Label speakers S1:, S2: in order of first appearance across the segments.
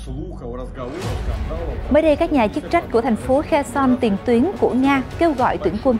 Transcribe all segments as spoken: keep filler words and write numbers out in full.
S1: Mới đây, các nhà chức trách của thành phố Kherson, tiền tuyến của Nga, kêu gọi tuyển quân.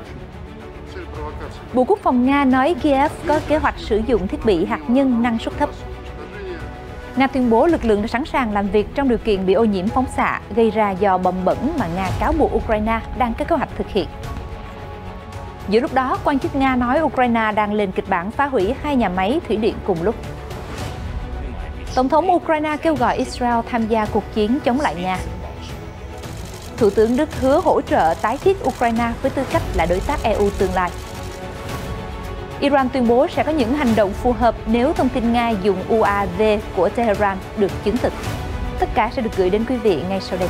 S1: Bộ Quốc phòng Nga nói Kiev có kế hoạch sử dụng thiết bị hạt nhân năng suất thấp. Nga tuyên bố lực lượng đã sẵn sàng làm việc trong điều kiện bị ô nhiễm phóng xạ gây ra do bom bẩn mà Nga cáo buộc Ukraine đang có kế hoạch thực hiện. Giữa lúc đó, quan chức Nga nói Ukraine đang lên kịch bản phá hủy hai nhà máy thủy điện cùng lúc. Tổng thống Ukraine kêu gọi Israel tham gia cuộc chiến chống lại Nga. Thủ tướng Đức hứa hỗ trợ tái thiết Ukraine với tư cách là đối tác e u tương lai. Iran tuyên bố sẽ có những hành động phù hợp nếu thông tin Nga dùng u a vê của Tehran được chứng thực. Tất cả sẽ được gửi đến quý vị ngay sau đây.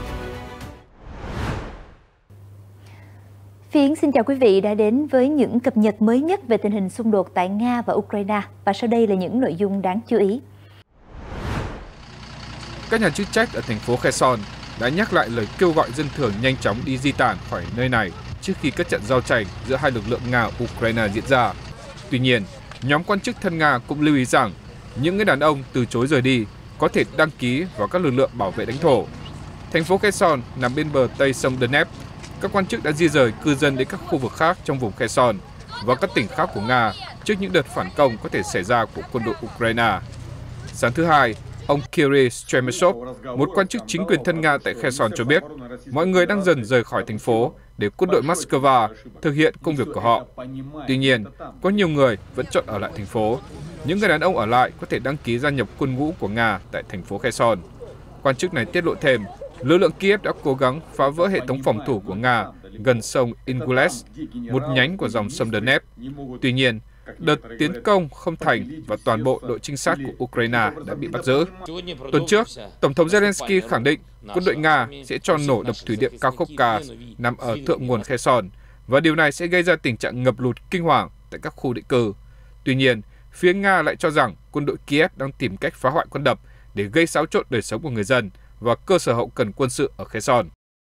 S1: Phiến xin chào quý vị đã đến với những cập nhật mới nhất về tình hình xung đột tại Nga và Ukraine. Và sau đây là những nội dung đáng chú ý.
S2: Các nhà chức trách ở thành phố Kherson đã nhắc lại lời kêu gọi dân thường nhanh chóng đi di tản khỏi nơi này trước khi các trận giao tranh giữa hai lực lượng Nga-Ukraine diễn ra. Tuy nhiên, nhóm quan chức thân Nga cũng lưu ý rằng những người đàn ông từ chối rời đi có thể đăng ký vào các lực lượng bảo vệ lãnh thổ. Thành phố Kherson nằm bên bờ tây sông Donetsk. Các quan chức đã di rời cư dân đến các khu vực khác trong vùng Kherson và các tỉnh khác của Nga trước những đợt phản công có thể xảy ra của quân đội Ukraine. Sáng thứ Hai, ông Kirill Stremesov, một quan chức chính quyền thân Nga tại Kherson cho biết, mọi người đang dần rời khỏi thành phố để quân đội Moscow thực hiện công việc của họ. Tuy nhiên, có nhiều người vẫn chọn ở lại thành phố. Những người đàn ông ở lại có thể đăng ký gia nhập quân ngũ của Nga tại thành phố Kherson. Quan chức này tiết lộ thêm, lực lượng Kiev đã cố gắng phá vỡ hệ thống phòng thủ của Nga gần sông Ingulets, một nhánh của dòng sông Donetsk. Tuy nhiên, đợt tiến công không thành và toàn bộ đội trinh sát của Ukraine đã bị bắt giữ. Tuần trước, Tổng thống Zelensky khẳng định quân đội Nga sẽ cho nổ đập thủy điện Kakhovka nằm ở thượng nguồn Kherson và điều này sẽ gây ra tình trạng ngập lụt kinh hoàng tại các khu định cư. Tuy nhiên, phía Nga lại cho rằng quân đội Kiev đang tìm cách phá hoại con đập để gây xáo trộn đời sống của người dân và cơ sở hậu cần quân sự ở Kherson.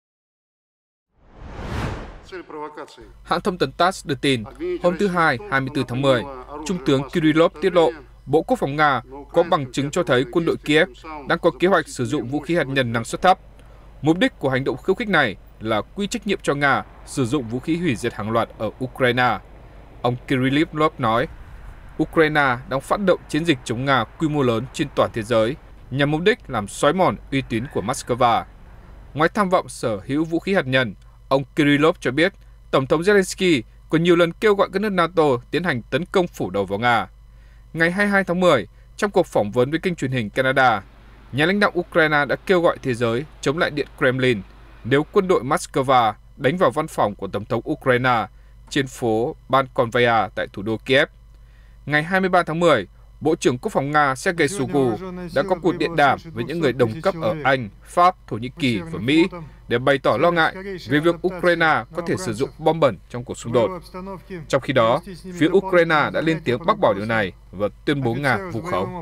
S2: Hãng thông tấn TASS đưa tin, hôm thứ Hai, hai mươi tư tháng mười, Trung tướng Kirillov tiết lộ, Bộ Quốc phòng Nga có bằng chứng cho thấy quân đội Kiev đang có kế hoạch sử dụng vũ khí hạt nhân năng suất thấp. Mục đích của hành động khiêu khích này là quy trách nhiệm cho Nga sử dụng vũ khí hủy diệt hàng loạt ở Ukraine. Ông Kirillov nói, Ukraine đang phát động chiến dịch chống Nga quy mô lớn trên toàn thế giới nhằm mục đích làm xói mòn uy tín của Moscow. Ngoài tham vọng sở hữu vũ khí hạt nhân, ông Kirillov cho biết Tổng thống Zelensky còn nhiều lần kêu gọi các nước NATO tiến hành tấn công phủ đầu vào Nga. Ngày hai mươi hai tháng mười, trong cuộc phỏng vấn với kênh truyền hình Canada, nhà lãnh đạo Ukraine đã kêu gọi thế giới chống lại Điện Kremlin nếu quân đội Moscow đánh vào văn phòng của Tổng thống Ukraine trên phố Bankovaya tại thủ đô Kiev. Ngày hai mươi ba tháng mười, Bộ trưởng Quốc phòng Nga Sergei Shoigu đã có cuộc điện đàm với những người đồng cấp ở Anh, Pháp, Thổ Nhĩ Kỳ và Mỹ để bày tỏ lo ngại về việc Ukraine có thể sử dụng bom bẩn trong cuộc xung đột. Trong khi đó, phía Ukraine đã lên tiếng bác bỏ điều này và tuyên bố Nga vu khống.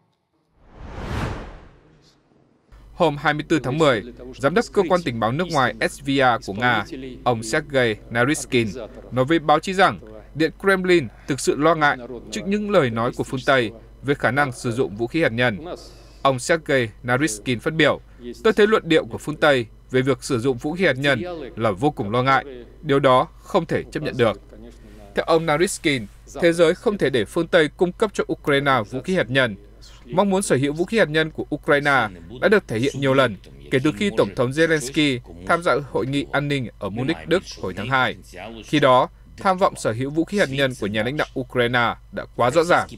S2: Hôm hai mươi tư tháng mười, Giám đốc Cơ quan Tình báo nước ngoài S V R của Nga, ông Sergei Naryshkin, nói với báo chí rằng Điện Kremlin thực sự lo ngại trước những lời nói của phương Tây về khả năng sử dụng vũ khí hạt nhân. Ông Sergei Naryshkin phát biểu, tôi thấy luận điệu của phương Tây về việc sử dụng vũ khí hạt nhân là vô cùng lo ngại. Điều đó không thể chấp nhận được. Theo ông Naryshkin, thế giới không thể để phương Tây cung cấp cho Ukraine vũ khí hạt nhân. Mong muốn sở hữu vũ khí hạt nhân của Ukraine đã được thể hiện nhiều lần kể từ khi Tổng thống Zelensky tham gia hội nghị an ninh ở Munich, Đức hồi tháng hai. Khi đó, tham vọng sở hữu vũ khí hạt nhân của nhà lãnh đạo Ukraine đã quá rõ ràng.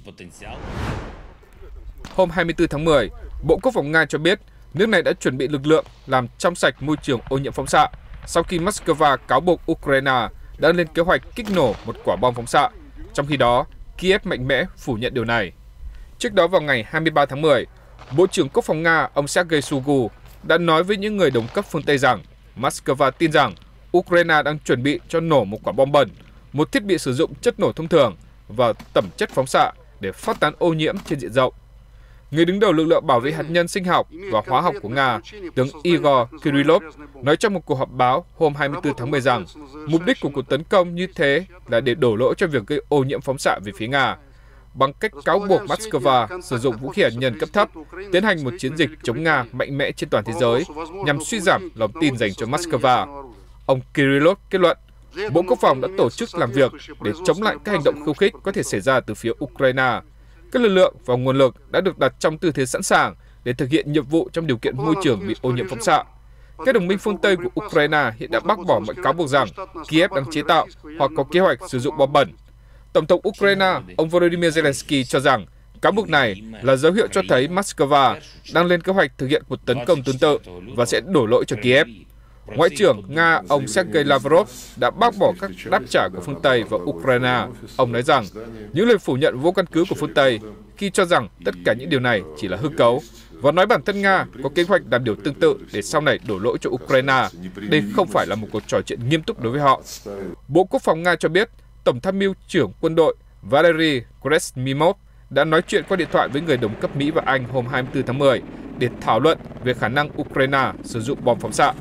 S2: Hôm hai mươi tư tháng mười, Bộ Quốc phòng Nga cho biết nước này đã chuẩn bị lực lượng làm trong sạch môi trường ô nhiễm phóng xạ sau khi Moscow cáo buộc Ukraine đã lên kế hoạch kích nổ một quả bom phóng xạ. Trong khi đó, Kiev mạnh mẽ phủ nhận điều này. Trước đó vào ngày hai mươi ba tháng mười, Bộ trưởng Quốc phòng Nga ông Sergei Shoigu đã nói với những người đồng cấp phương Tây rằng Moscow tin rằng Ukraine đang chuẩn bị cho nổ một quả bom bẩn, một thiết bị sử dụng chất nổ thông thường và tẩm chất phóng xạ để phát tán ô nhiễm trên diện rộng. Người đứng đầu lực lượng bảo vệ hạt nhân sinh học và hóa học của Nga, tướng Igor Kirillov, nói trong một cuộc họp báo hôm hai mươi tư tháng mười rằng mục đích của cuộc tấn công như thế là để đổ lỗi cho việc gây ô nhiễm phóng xạ về phía Nga. bằng cách cáo buộc Moscow sử dụng vũ khí hạt nhân cấp thấp, tiến hành một chiến dịch chống Nga mạnh mẽ trên toàn thế giới nhằm suy giảm lòng tin dành cho Moscow. Ông Kirillov kết luận, Bộ Quốc phòng đã tổ chức làm việc để chống lại các hành động khiêu khích có thể xảy ra từ phía Ukraine. Các lực lượng và nguồn lực đã được đặt trong tư thế sẵn sàng để thực hiện nhiệm vụ trong điều kiện môi trường bị ô nhiễm phóng xạ. Các đồng minh phương Tây của Ukraine hiện đã bác bỏ mọi cáo buộc rằng Kiev đang chế tạo hoặc có kế hoạch sử dụng bom bẩn. Tổng thống Ukraine, ông Volodymyr Zelensky cho rằng cáo buộc này là dấu hiệu cho thấy Moscow đang lên kế hoạch thực hiện cuộc tấn công tương tự và sẽ đổ lỗi cho Kiev. Ngoại trưởng Nga, ông Sergei Lavrov đã bác bỏ các đáp trả của phương Tây và Ukraine. Ông nói rằng những lời phủ nhận vô căn cứ của phương Tây khi cho rằng tất cả những điều này chỉ là hư cấu, và nói bản thân Nga có kế hoạch làm điều tương tự để sau này đổ lỗi cho Ukraine. Đây không phải là một cuộc trò chuyện nghiêm túc đối với họ. Bộ Quốc phòng Nga cho biết Tổng tham mưu trưởng quân đội Valery Gerasimov đã nói chuyện qua điện thoại với người đồng cấp Mỹ và Anh hôm hai mươi tư tháng mười để thảo luận về khả năng Ukraine sử dụng bom phóng xạ.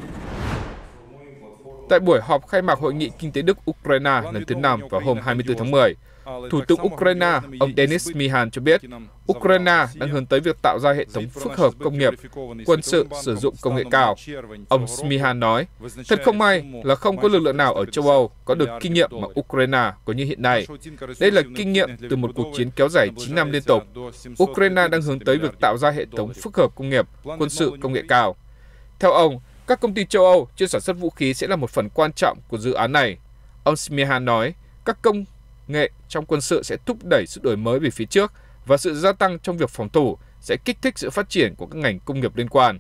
S2: Tại buổi họp khai mạc Hội nghị Kinh tế Đức-Ukraine lần thứ năm vào hôm hai mươi tư tháng mười, Thủ tướng Ukraine, ông Denis Shmyhal cho biết Ukraine đang hướng tới việc tạo ra hệ thống phức hợp công nghiệp, quân sự sử dụng công nghệ cao. Ông Shmyhal nói, thật không may là không có lực lượng nào ở châu Âu có được kinh nghiệm mà Ukraine có như hiện nay. Đây là kinh nghiệm từ một cuộc chiến kéo dài chín năm liên tục. Ukraine đang hướng tới việc tạo ra hệ thống phức hợp công nghiệp, quân sự công nghệ cao. Theo ông, các công ty châu Âu chuyên sản xuất vũ khí sẽ là một phần quan trọng của dự án này. Ông Shmyhal nói, các công nghệ trong quân sự sẽ thúc đẩy sự đổi mới về phía trước và sự gia tăng trong việc phòng thủ sẽ kích thích sự phát triển của các ngành công nghiệp liên quan.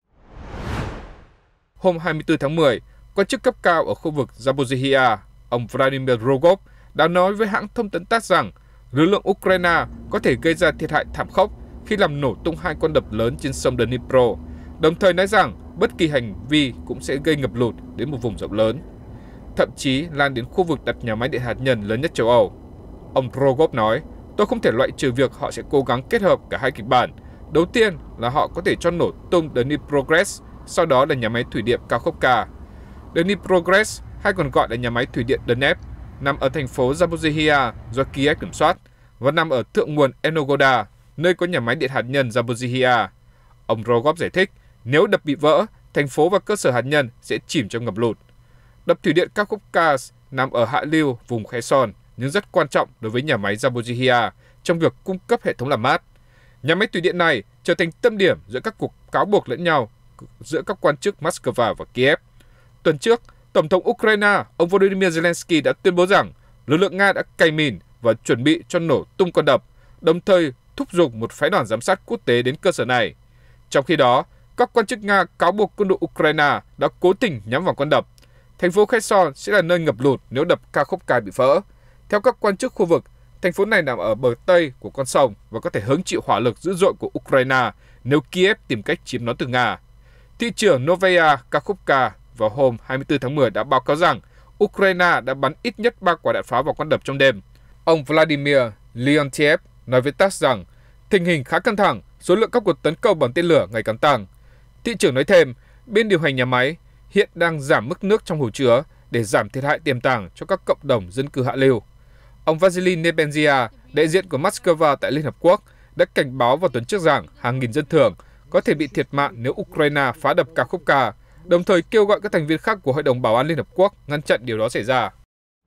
S2: Hôm hai mươi tư tháng mười, quan chức cấp cao ở khu vực Zaporizhia, ông Vladimir Rogov đã nói với hãng thông tấn tát rằng lực lượng Ukraine có thể gây ra thiệt hại thảm khốc khi làm nổ tung hai con đập lớn trên sông Dnipro, đồng thời nói rằng bất kỳ hành vi cũng sẽ gây ngập lụt đến một vùng rộng lớn, thậm chí lan đến khu vực đặt nhà máy điện hạt nhân lớn nhất châu Âu. Ông Rogov nói, tôi không thể loại trừ việc họ sẽ cố gắng kết hợp cả hai kịch bản. Đầu tiên là họ có thể cho nổ tung Dniprogres, sau đó là nhà máy thủy điện Kakhovka. Dniprogres, hay còn gọi là nhà máy thủy điện Dnep, nằm ở thành phố Zaporizhia do Kiev kiểm soát và nằm ở thượng nguồn Enogoda, nơi có nhà máy điện hạt nhân Zaporizhia. Ông Rogov giải thích, nếu đập bị vỡ, thành phố và cơ sở hạt nhân sẽ chìm trong ngập lụt. Đập thủy điện Kakhovka nằm ở hạ lưu vùng Kherson, nhưng rất quan trọng đối với nhà máy Zaporizhia trong việc cung cấp hệ thống làm mát. Nhà máy thủy điện này trở thành tâm điểm giữa các cuộc cáo buộc lẫn nhau giữa các quan chức Moscow và Kiev. Tuần trước, Tổng thống Ukraine, ông Volodymyr Zelensky đã tuyên bố rằng lực lượng Nga đã cày mìn và chuẩn bị cho nổ tung con đập, đồng thời thúc giục một phái đoàn giám sát quốc tế đến cơ sở này. Trong khi đó, các quan chức Nga cáo buộc quân đội Ukraine đã cố tình nhắm vào con đập. Thành phố Kherson sẽ là nơi ngập lụt nếu đập Kakhovka bị vỡ. Theo các quan chức khu vực, thành phố này nằm ở bờ tây của con sông và có thể hứng chịu hỏa lực dữ dội của Ukraine nếu Kiev tìm cách chiếm nó từ Nga. Thị trưởng Novaya Kakhovka vào hôm hai mươi tư tháng mười đã báo cáo rằng Ukraine đã bắn ít nhất ba quả đạn pháo vào con đập trong đêm. Ông Vladimir Leontiev nói với tát rằng tình hình khá căng thẳng, số lượng các cuộc tấn công bằng tên lửa ngày càng tăng. Thị trưởng nói thêm, bên điều hành nhà máy hiện đang giảm mức nước trong hồ chứa để giảm thiệt hại tiềm tàng cho các cộng đồng dân cư hạ lưu. Ông Vasily Nebenzia, đại diện của Moscow tại Liên Hợp Quốc, đã cảnh báo vào tuần trước rằng hàng nghìn dân thường có thể bị thiệt mạng nếu Ukraine phá đập Kakhovka, đồng thời kêu gọi các thành viên khác của Hội đồng Bảo an Liên Hợp Quốc ngăn chặn điều đó xảy ra.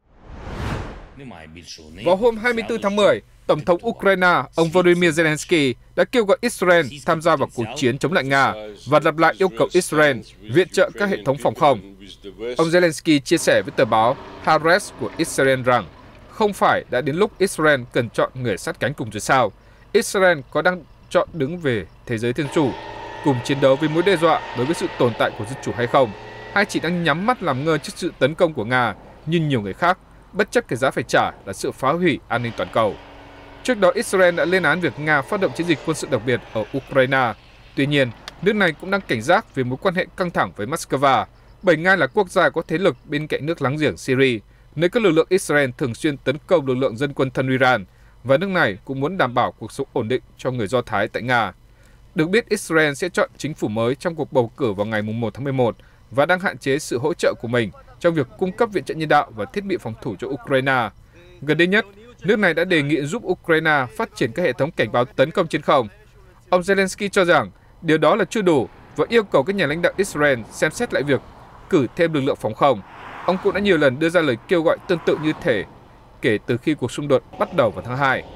S2: Vào hôm hai mươi tư tháng mười, Tổng thống Ukraine, ông Volodymyr Zelensky đã kêu gọi Israel tham gia vào cuộc chiến chống lại Nga và lặp lại yêu cầu Israel viện trợ các hệ thống phòng không. Ông Zelensky chia sẻ với tờ báo Haaretz của Israel rằng không phải đã đến lúc Israel cần chọn người sát cánh cùng rồi sao? Israel có đang chọn đứng về thế giới thiên chủ, cùng chiến đấu với mối đe dọa đối với sự tồn tại của dân chủ hay không? Hay chỉ đang nhắm mắt làm ngơ trước sự tấn công của Nga như nhiều người khác, bất chấp cái giá phải trả là sự phá hủy an ninh toàn cầu? Trước đó, Israel đã lên án việc Nga phát động chiến dịch quân sự đặc biệt ở Ukraine. Tuy nhiên, nước này cũng đang cảnh giác về mối quan hệ căng thẳng với Moscow, bởi Nga là quốc gia có thế lực bên cạnh nước láng giềng Syria, nơi các lực lượng Israel thường xuyên tấn công lực lượng dân quân thân Iran, và nước này cũng muốn đảm bảo cuộc sống ổn định cho người Do Thái tại Nga. Được biết, Israel sẽ chọn chính phủ mới trong cuộc bầu cử vào ngày một tháng mười một và đang hạn chế sự hỗ trợ của mình trong việc cung cấp viện trợ nhân đạo và thiết bị phòng thủ cho Ukraine. Gần đây nhất, nước này đã đề nghị giúp Ukraine phát triển các hệ thống cảnh báo tấn công trên không. Ông Zelensky cho rằng điều đó là chưa đủ và yêu cầu các nhà lãnh đạo Israel xem xét lại việc cử thêm lực lượng phòng không. Ông cũng đã nhiều lần đưa ra lời kêu gọi tương tự như thể kể từ khi cuộc xung đột bắt đầu vào tháng hai.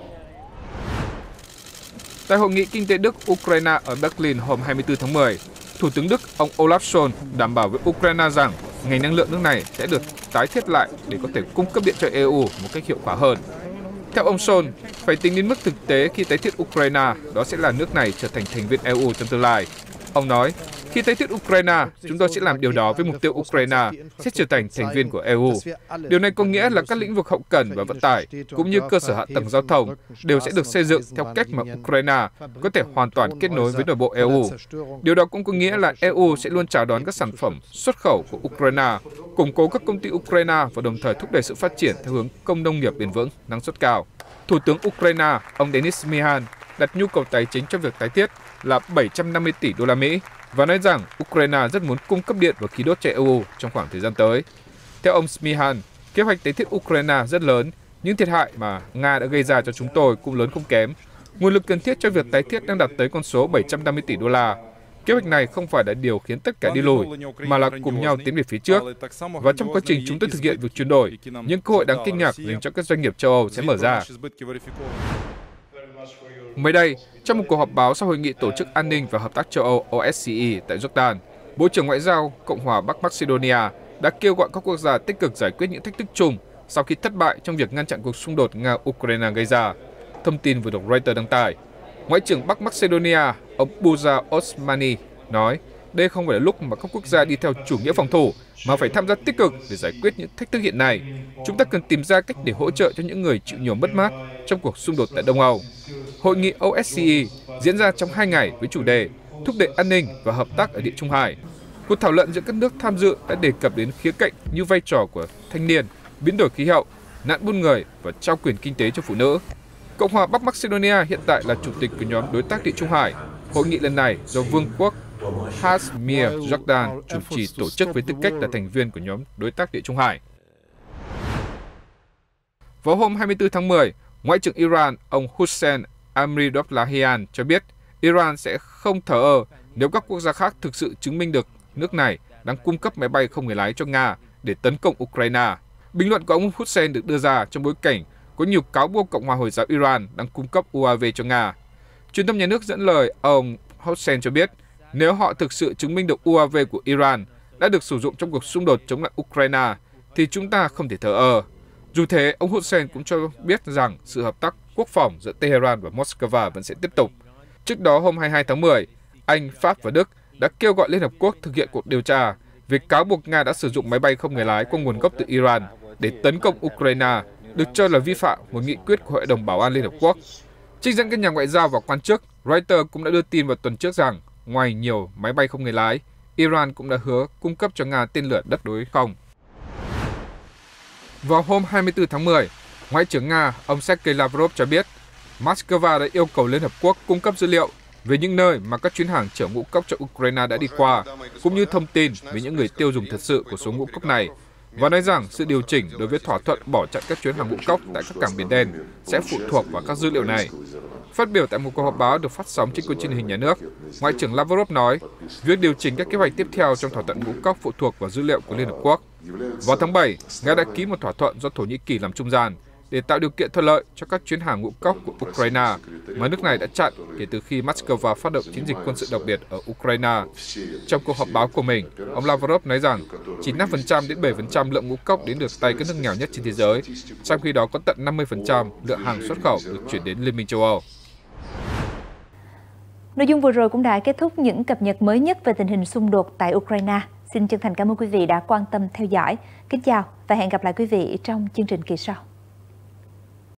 S2: Tại Hội nghị Kinh tế Đức-Ukraine ở Berlin hôm hai mươi tư tháng mười, Thủ tướng Đức ông Olaf Scholz đảm bảo với Ukraine rằng ngành năng lượng nước này sẽ được tái thiết lại để có thể cung cấp điện cho e u một cách hiệu quả hơn. Theo ông Scholz, phải tính đến mức thực tế khi tái thiết Ukraine, đó sẽ là nước này trở thành thành viên e u trong tương lai. Ông nói, khi tái thiết Ukraine, chúng tôi sẽ làm điều đó với mục tiêu Ukraine sẽ trở thành thành viên của e u. Điều này có nghĩa là các lĩnh vực hậu cần và vận tải, cũng như cơ sở hạ tầng giao thông, đều sẽ được xây dựng theo cách mà Ukraine có thể hoàn toàn kết nối với nội bộ e u. Điều đó cũng có nghĩa là e u sẽ luôn chào đón các sản phẩm xuất khẩu của Ukraine, củng cố các công ty Ukraine và đồng thời thúc đẩy sự phát triển theo hướng công nông nghiệp bền vững, năng suất cao. Thủ tướng Ukraine, ông Denis Shmyhal, đặt nhu cầu tài chính cho việc tái thiết là bảy trăm năm mươi tỷ đô la Mỹ và nói rằng Ukraine rất muốn cung cấp điện và khí đốt cho e u trong khoảng thời gian tới. Theo ông Shmyhal, kế hoạch tái thiết Ukraine rất lớn, những thiệt hại mà Nga đã gây ra cho chúng tôi cũng lớn không kém. Nguồn lực cần thiết cho việc tái thiết đang đạt tới con số bảy trăm năm mươi tỷ đô la. Kế hoạch này không phải là điều khiến tất cả đi lùi, mà là cùng nhau tiến về phía trước. Và trong quá trình chúng tôi thực hiện việc chuyển đổi, những cơ hội đáng kinh ngạc dành cho các doanh nghiệp châu Âu sẽ mở ra. Mới đây, trong một cuộc họp báo sau Hội nghị Tổ chức An ninh và Hợp tác châu Âu O S C E tại Jordan, Bộ trưởng Ngoại giao Cộng hòa Bắc Macedonia đã kêu gọi các quốc gia tích cực giải quyết những thách thức chung sau khi thất bại trong việc ngăn chặn cuộc xung đột Nga-Ukraine gây ra. Thông tin vừa được Reuters đăng tải. Ngoại trưởng Bắc Macedonia, ông Buza Osmani, nói đây không phải là lúc mà các quốc gia đi theo chủ nghĩa phòng thủ, mà phải tham gia tích cực để giải quyết những thách thức hiện nay. Chúng ta cần tìm ra cách để hỗ trợ cho những người chịu nhiều mất mát trong cuộc xung đột tại Đông Âu. Hội nghị O S C E diễn ra trong hai ngày với chủ đề thúc đẩy an ninh và hợp tác ở Địa Trung Hải. Cuộc thảo luận giữa các nước tham dự đã đề cập đến khía cạnh như vai trò của thanh niên, biến đổi khí hậu, nạn buôn người và trao quyền kinh tế cho phụ nữ. Cộng hòa Bắc Macedonia hiện tại là chủ tịch của nhóm đối tác Địa Trung Hải. Hội nghị lần này do Vương quốc Hasmir Jordan chủ trì tổ chức với tư cách là thành viên của nhóm đối tác Địa Trung Hải. Vào hôm hai mươi tư tháng mười, Ngoại trưởng Iran ông Hossein Amirabdollahian cho biết Iran sẽ không thờ ơ nếu các quốc gia khác thực sự chứng minh được nước này đang cung cấp máy bay không người lái cho Nga để tấn công Ukraine. Bình luận của ông Hossein được đưa ra trong bối cảnh có nhiều cáo buộc Cộng hòa Hồi giáo Iran đang cung cấp U A V cho Nga. Truyền thông nhà nước dẫn lời ông Hossein cho biết nếu họ thực sự chứng minh được U A V của Iran đã được sử dụng trong cuộc xung đột chống lại Ukraine, thì chúng ta không thể thờ ơ. Dù thế, ông Hossein cũng cho biết rằng sự hợp tác quốc phòng giữa Tehran và Moscow vẫn sẽ tiếp tục. Trước đó, hôm hai mươi hai tháng mười, Anh, Pháp và Đức đã kêu gọi Liên Hợp Quốc thực hiện cuộc điều tra về cáo buộc Nga đã sử dụng máy bay không người lái có nguồn gốc từ Iran để tấn công Ukraine, được cho là vi phạm một nghị quyết của Hội đồng Bảo an Liên Hợp Quốc. Trích dẫn các nhà ngoại giao và quan chức, Reuters cũng đã đưa tin vào tuần trước rằng ngoài nhiều máy bay không người lái, Iran cũng đã hứa cung cấp cho Nga tên lửa đất đối không. Vào hôm hai mươi tư tháng mười, Ngoại trưởng Nga ông Sergei Lavrov cho biết Moscow đã yêu cầu Liên Hợp Quốc cung cấp dữ liệu về những nơi mà các chuyến hàng chở ngũ cốc cho Ukraine đã đi qua, cũng như thông tin về những người tiêu dùng thật sự của số ngũ cốc này, và nói rằng sự điều chỉnh đối với thỏa thuận bỏ chặn các chuyến hàng ngũ cốc tại các cảng Biển Đen sẽ phụ thuộc vào các dữ liệu này. Phát biểu tại một cuộc họp báo được phát sóng trên kênh truyền hình nhà nước, Ngoại trưởng Lavrov nói việc điều chỉnh các kế hoạch tiếp theo trong thỏa thuận ngũ cốc phụ thuộc vào dữ liệu của Liên Hợp Quốc. Vào tháng bảy, Nga đã ký một thỏa thuận do Thổ Nhĩ Kỳ làm trung gian để tạo điều kiện thuận lợi cho các chuyến hàng ngũ cốc của Ukraine mà nước này đã chặn kể từ khi Moscow phát động chiến dịch quân sự đặc biệt ở Ukraine. Trong cuộc họp báo của mình, ông Lavrov nói rằng chỉ năm phần trăm đến bảy phần trăm lượng ngũ cốc đến được tay các nước nghèo nhất trên thế giới, trong khi đó có tận năm mươi phần trăm lượng hàng xuất khẩu được chuyển đến Liên minh châu Âu.
S1: Nội dung vừa rồi cũng đã kết thúc những cập nhật mới nhất về tình hình xung đột tại Ukraine. Xin chân thành cảm ơn quý vị đã quan tâm theo dõi. Kính chào và hẹn gặp lại quý vị trong chương trình kỳ sau.